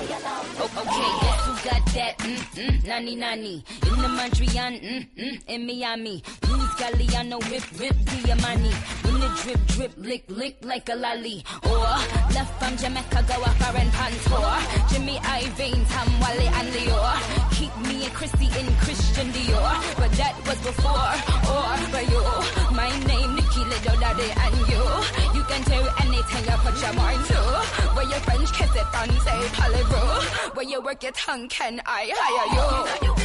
Okay, guess who got that? Nani nani. In the Montreal, in Miami. Louis Galliano, rip, Diamani. When the drip, lick like a lolly. Or left from Jamaica, go a foreign pantour. Jimmy Iovine, Tom Wally and Leo. Keep me and Chrissy in Christian Dior. But that was before, or for you. My name, Nikki Little Daddy, and you. You can do anything you put your mind to. Where your French kiss it and say parlez-vous. Where you work your tongue, can I hire you?